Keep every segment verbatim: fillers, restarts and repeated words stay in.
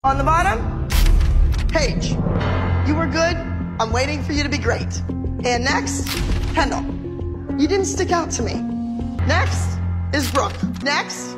On the bottom, Paige. You were good. I'm waiting for you to be great. And next, Kendall. You didn't stick out to me. Next is Brooke. Next,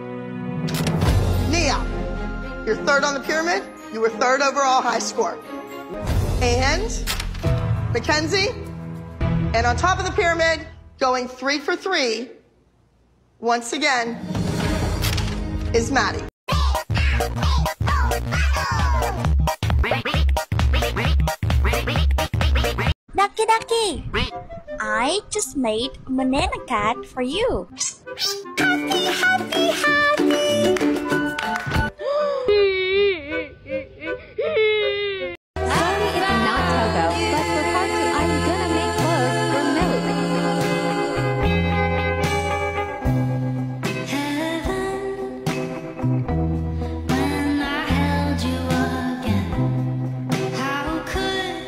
Nia. You're third on the pyramid. You were third overall high score. And Mackenzie. And on top of the pyramid, going three for three, once again, is Maddie. Ducky Ducky, I just made a banana cat for you. Happy, happy, happy. Sorry it's not Togo, but for part two I'm gonna make clothes for Millie. When I held you again, how could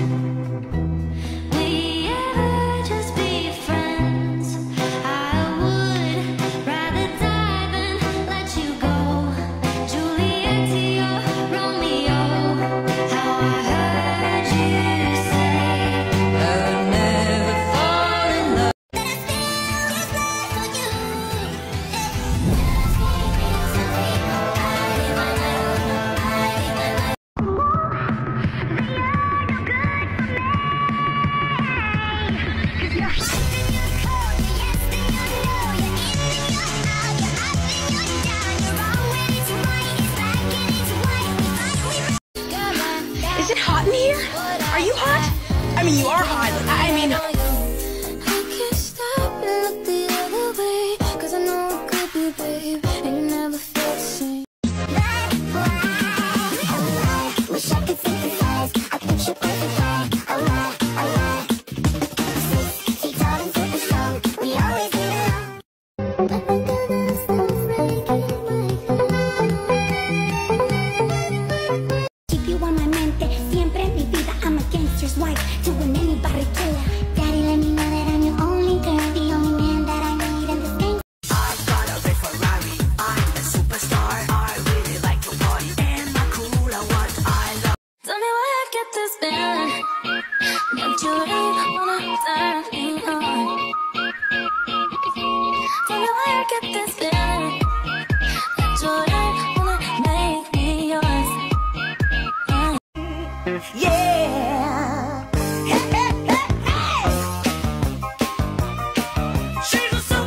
we ever just be friends? I would rather die than let you go. Juliet to your Romeo, how I heard you say I'll never fall in love. That I still is there for you. Is it hot in here? Are you hot? I mean, you are hot. I mean... I can't stop and look the other way, 'cause I know it could be, babe, and you never felt the same. Wish I could synthesize a picture perfect life. Alright, alright. She taught us at the show. We always get along. Keep you on my mente, siempre en mi vida. I'm a gangster's wife, doing anybody killer. Daddy, let me know that I'm your only girl, the only man that I need in this game. I've got a red Ferrari, I'm a superstar. I really like to party and my cool, I want, I love. Tell me why I get this feeling that you ain't wanna turn me on. Tell me why I get this feeling that you ain't wanna make me yours. Yeah. Hey, hey, hey, hey. She's a super.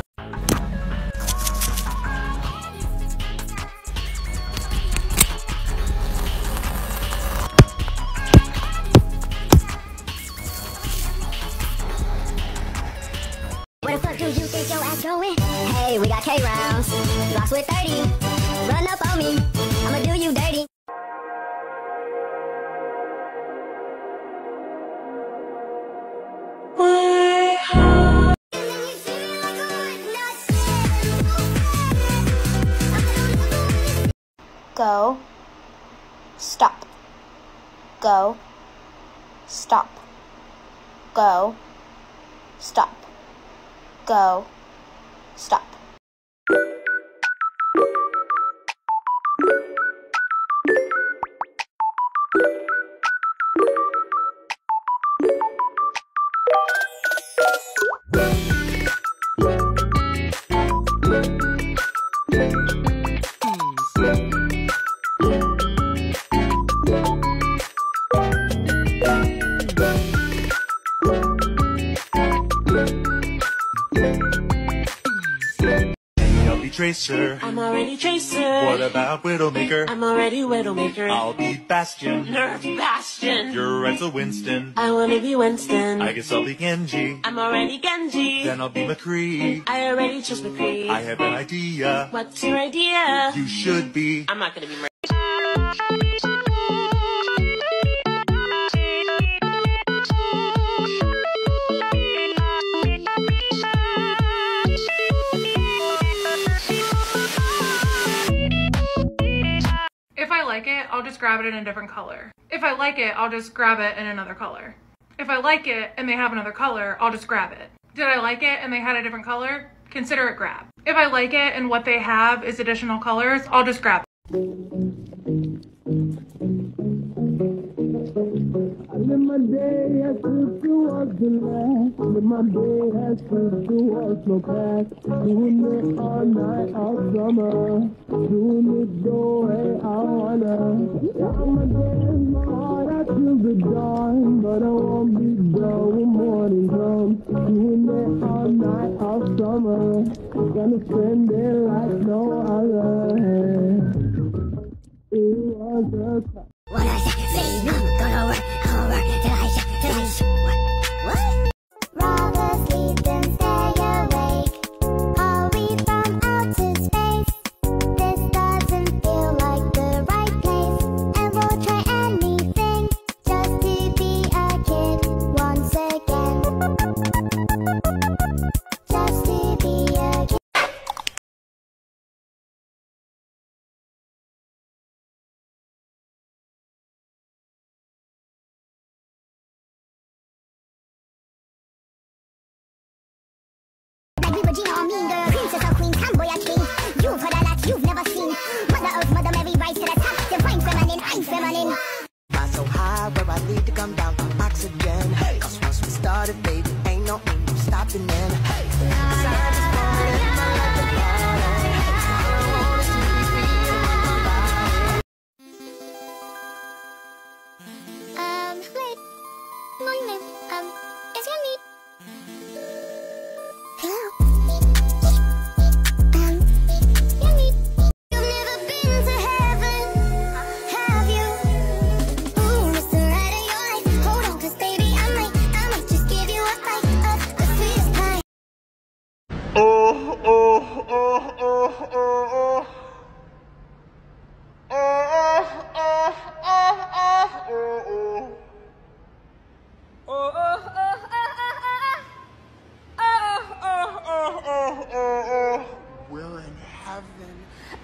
Where the fuck do you think your ass going? Hey, we got K rounds. Lost with thirty. Run up on me. I'ma do you dirty. Go. Stop. Go. Stop. Go. Stop. Go. Stop. Tracer. I'm already Tracer. What about Widowmaker? I'm already Widowmaker. I'll be Bastion. Nerf Bastion. You're Renzo Winston. I wanna be Winston. I guess I'll be Genji. I'm already Genji. Then I'll be McCree. I already chose McCree. I have an idea. What's your idea? You should be. I'm not gonna be murdered. If I like it, I'll just grab it in a different color. If I like it, I'll just grab it in another color. If I like it and they have another color, I'll just grab it. Did I like it and they had a different color? Consider it grab. If I like it and what they have is additional colors, I'll just grab it. I live my day as if it was the last. Live my day as if it was no past. Doing it all night, all summer. Doing it the way I wanna. Yeah, my day is my heart out till the dawn. But I won't be done when morning comes. Doing it all night, all summer. Gonna spend it like no other. It was a What I say, say no, gonna work, I'll work till I shout, till I shout. What? What? Rather sleep than stay awake. Are we from outer space? This doesn't feel like the right place. And we'll try anything just to be a kid once again. Just to be a kid. Like we were Gina or Mean Girl, princess or queen, tomboy or king. You've heard a lot you've never seen. Mother Earth, Mother Mary, rise to the top. Divine feminine, I'm feminine. Fly so high where I need to come down for oxygen. Cause once we started, baby, ain't no, ain't no stopping in. Cause I just wanna live my life and party. I don't wanna see me feeling my body. Um, wait. Morning, ma'am. Um, is your meat? Hello? Um, your meat. You've never been to heaven, have you? Ooh, Mister Right of your life. Hold on, 'cause baby, I might, I might just give you a bite of the sweetest pie. Oh, oh, oh, oh, oh, oh. Oh, oh, oh, oh, oh, oh, oh. Oh, oh, oh, oh, oh, oh, oh, oh, oh, oh. Will in heaven.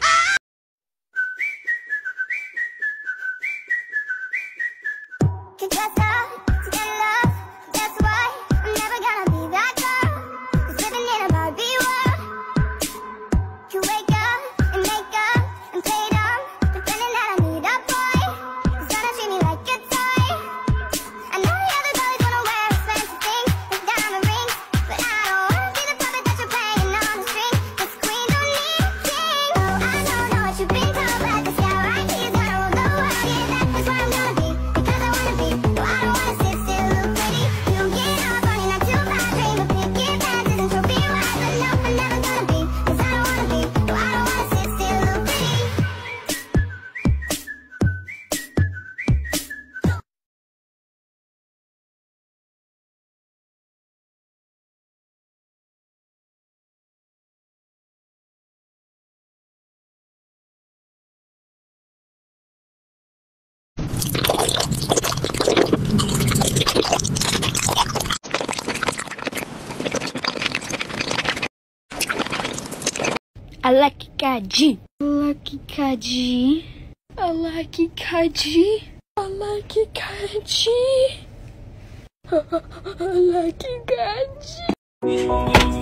Can trust her to get love. That's why I'm never gonna be that girl who's living in a Barbie world. You wake up and make up and play dumb, pretending that I need a boy who's gonna treat me like a toy. I know the other girls wanna wear expensive things with diamond rings, but I don't wanna be the puppet that you're playing on the string. 'Cause queens don't need a king. Oh, I don't know what you've been told, but the sky right here's gonna rule the world. Yeah, that's where I'm gonna be, because I wanna be. No, I don't wanna sit still, look pretty. You don't get off on it, not too bad. Dream of picket fences and trophy wives, but no, I'm never gonna be, 'cause I don't wanna be. No, I don't wanna sit still, look pretty. I like it, Kaji. I like it, Kaji. I like it, Kaji. I like it, Kaji. I like it, Kaji.